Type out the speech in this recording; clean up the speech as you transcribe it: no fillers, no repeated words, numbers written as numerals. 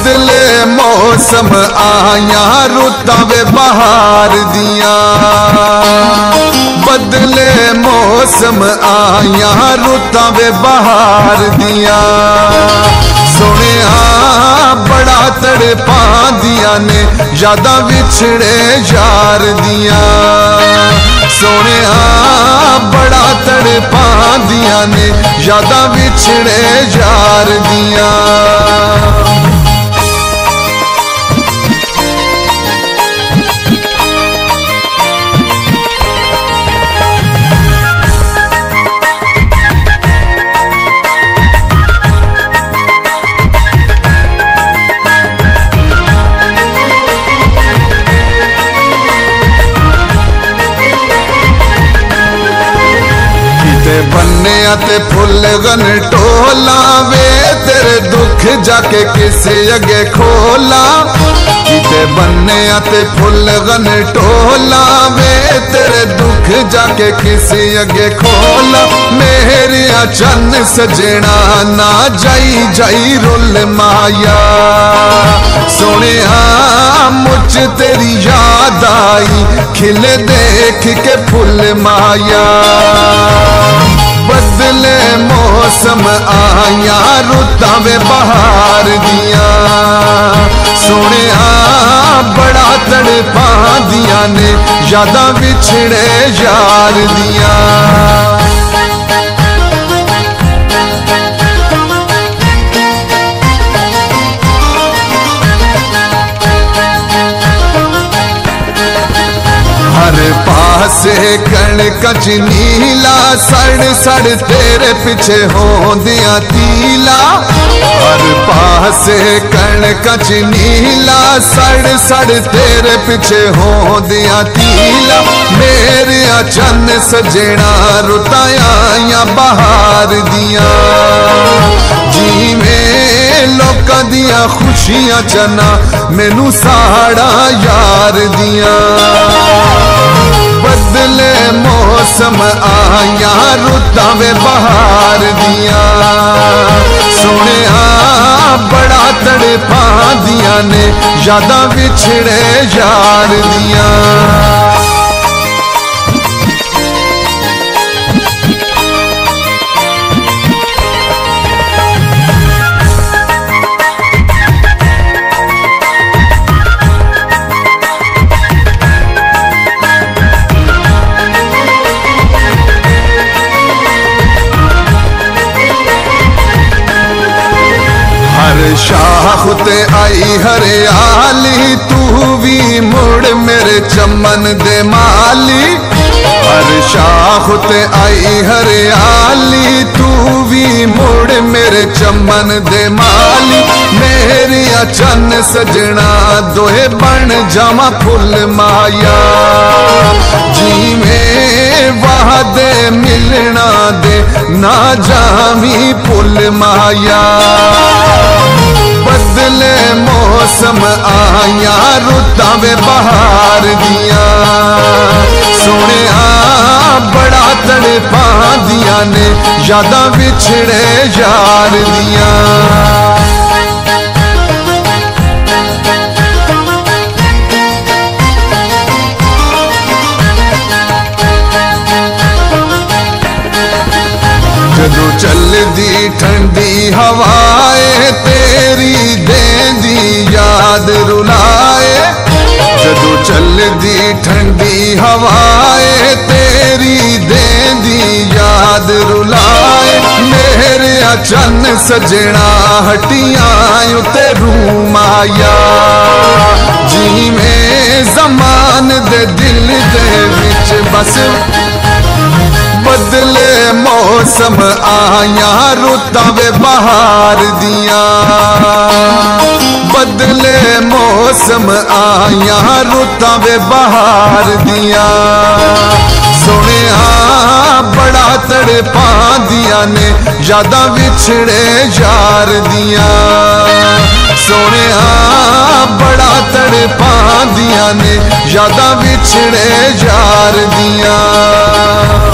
बदले मौसम आया रुतां वे बहार दिया, बदले मौसम आया रुतां वे बहार दिया। सुनिया बड़ा तड़पांदियां ने यादां विछड़े यार दिया, सुनिया बड़ा तड़पांदियां ने यादां विछड़े यार दिया। बन्ने ते फुल गन टोला वे तेरे दुख जाके किसे अगे खोला, किते बन्ने ते फुल गन टोला वे तेरे दुख जाके किसे अगे खोला। मेरिया चन्न सजना ना जाई जाई रुल माया, सुनिया मुझ तेरी याद आई खिले देख के फुल माया। बदले मौसम आया रुतां वे बहार दिया, सुनिया बड़ा तड़पांदियां ने यादां विछड़े यार दिया। हर पासे कणक नीला सड़ सड़ तेरे पीछे होंदियां तीला, हर पासे कणक नीला सड़ सड़ तेरे पीछे होंदियां तीला। मेरिया चन्न सजना रुतां आइयां बहार दिया, जिवें लोकां दियां खुशियां चना मैनू साड़ा यार दिया। बदले मौसम आया रुतां वे बहार दिया, सुनिया बड़ा तड़पांदियां ने यादां विछड़े यार दिया। शाख ते आई हरियाली तू भी मुड़ मेरे चमन दे माली, हर शाख ते आई हरियाली तू भी मुड़ मेरे चमन दे माली। मेरिया चन्न सजना दोहे बन जावा फुल माया, जिवें वादे मिलना दे ना जावी फुल माया। बदले मौसम आया रुतां वे बहार दिया, सुनिया बड़ा तड़पांदियां ने यादां विछड़े यार दिया। जदों चलदी ठंडी हवाए तेरी देंदी याद रुलाए, जदों चलदी ठंडी हवाए तेरी देंदी याद रुलाए। मेरिया चन्न सजना हटियां उते रूम आया, जिवें ज़मान दे दिल दे विच बस। बदले मौसम आया रुतां वे बहार दिया, बदले मौसम आया रुतां वे बहार दिया। सुनिया बड़ा तड़पांदियां ने यादां विछड़े यार दिया, सुनिया बड़ा तड़पांदियां ने यादां विछड़े यार दिया।